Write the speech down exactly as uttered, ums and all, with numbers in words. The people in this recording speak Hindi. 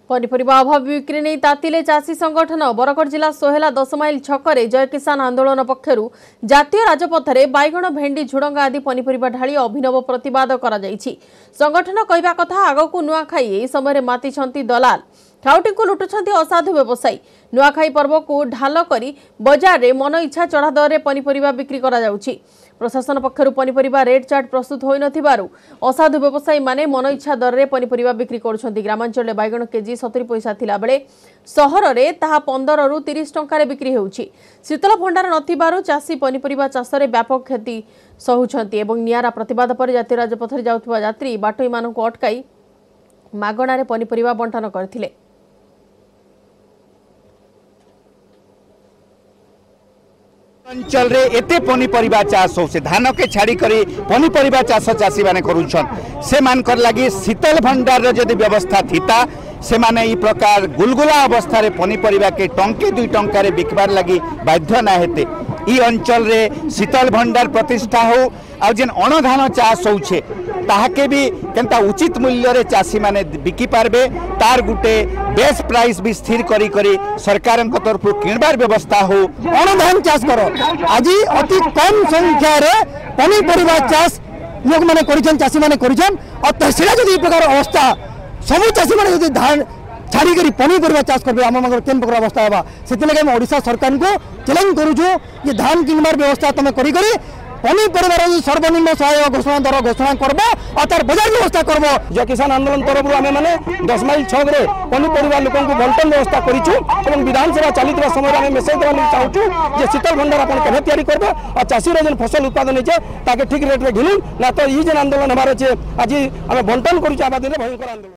पनीपरिबा अभाव बिक्री नहीं तातिले चाषी संगठन बरगढ़ जिला सोहेला दस माइल छकरे जय किसान आंदोलन पक्षरु जातीय राजपथरे बैगण भेंडी झुड़ंगा आदि पनीपरिबा ढाली अभिनव प्रतिवाद करा जायछि। संगठन कहवा कथा आगकू नुआखाई एही समय मातिछंती दलाल खाउटी को लुटुछंती असाधु व्यवसायी। नुआखाई पर्व को ढाल करी बाजार रे मन इच्छा चढ़ा दर रे पनीपरिबा बिक्री करा जाउछि। प्रशासन पक्षरु पनीपरिबा रेट चार्ट प्रस्तुत होई नथिबारु असाधु व्यवसायी माने मन इच्छा दर रे पनीपरिबा बिक्री करुछंती। ग्रामांचल रे बैगण केजी सत्तरी पैसा थिला बेले सहर रे ताहा पंद्रह रु तीस टंका रे बिक्री हेउछि। शीतल भंडार नथिबारु चाषी पनीपरिबा चाष रे व्यापक क्षति सहुछंती एवं नियारा प्रतिवाद पर जातीय राजपथरे जाउथबा यात्री बाटोई मानकु अटकाई मागणा रे पनीपरिबा बंटन करथिले। अंचल रे एते पनीपरिबा चाष हो से धान के छाड़ी करी पनीपरिबा चाष चाषी माने करूछन से मान कर लागी शीतल भंडार रे जदि व्यवस्था थिता से माने ई प्रकार गुलगुला अवस्था रे पनीपरिबा के टंके दुई टंका रे बिकबार लागी बाध्य ना हेते। ई अंचल रे शीतल भंडार प्रतिष्ठा हो आ जेन अण धान चाष होउछे ताहाके भी केनता उचित मूल्य रे चाषी माने बिकी पारबे तार गुटे बेस प्राइस भी स्थिर करी करी सरकार तरफ किणबार व्यवस्था हो। अण धान चाष करो आज अति कम संख्या रे पनीपरिबा चाष लोक माने करिछन चाषी माने करिछन और तहसील जदि प्रकार अवस्था सब चाषी माने जदि धान छाड़ी करी पनीपरिबा चाष करबे आम मगर केन प्रकार अवस्था हेबा सेति लगे हम ओडिशा सरकार को चैलेंज करूछु जे धान किणबार व्यवस्था तमे करी करी पनीपरिबार सर्वनिम्न सहायक घोषणा दर घोषणा करबो और तार बाजार व्यवस्था करबो। जय किसान आंदोलन तरफ आमे माने दस माइल छक रे पनीपरिबा लोकन को बंटन व्यवस्था करिछु एवं विधानसभा चलितबा समय आमे मेसेज देबा चाहूछु जे शीतल भंडार अपन केने तयारी करबो और चाषी रे जन फसल उत्पादन छै ताके ठीक रेट रे घिनु ना तो ई जन आंदोलन हमारे छै आज आमे बंटन करूछु आबादी रे भयंकर आंदोलन।